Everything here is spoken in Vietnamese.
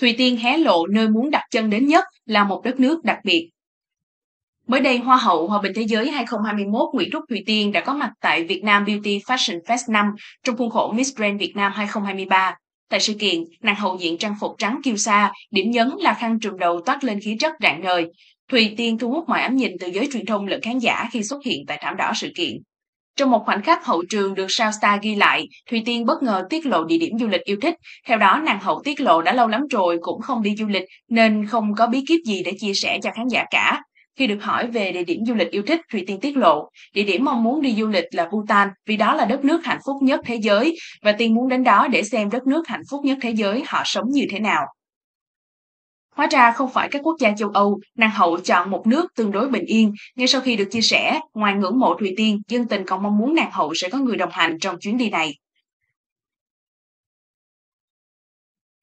Thùy Tiên hé lộ nơi muốn đặt chân đến nhất là một đất nước đặc biệt. Mới đây, Hoa hậu Hòa bình Thế giới 2021 Nguyễn Trúc Thùy Tiên đã có mặt tại Việt Nam Beauty Fashion Fest 5 trong khuôn khổ Miss Grand Việt Nam 2023. Tại sự kiện, nàng hậu diện trang phục trắng kiêu sa, điểm nhấn là khăn trùm đầu toát lên khí chất rạng ngời. Thùy Tiên thu hút mọi ánh nhìn từ giới truyền thông lẫn khán giả khi xuất hiện tại thảm đỏ sự kiện. Trong một khoảnh khắc hậu trường được sao Star ghi lại, Thùy Tiên bất ngờ tiết lộ địa điểm du lịch yêu thích. Theo đó, nàng hậu tiết lộ đã lâu lắm rồi cũng không đi du lịch nên không có bí kíp gì để chia sẻ cho khán giả cả. Khi được hỏi về địa điểm du lịch yêu thích, Thùy Tiên tiết lộ, địa điểm mong muốn đi du lịch là Bhutan vì đó là đất nước hạnh phúc nhất thế giới và Tiên muốn đến đó để xem đất nước hạnh phúc nhất thế giới họ sống như thế nào. Hóa ra không phải các quốc gia châu Âu, nàng hậu chọn một nước tương đối bình yên. Ngay sau khi được chia sẻ, ngoài ngưỡng mộ Thùy Tiên, dân tình còn mong muốn nàng hậu sẽ có người đồng hành trong chuyến đi này.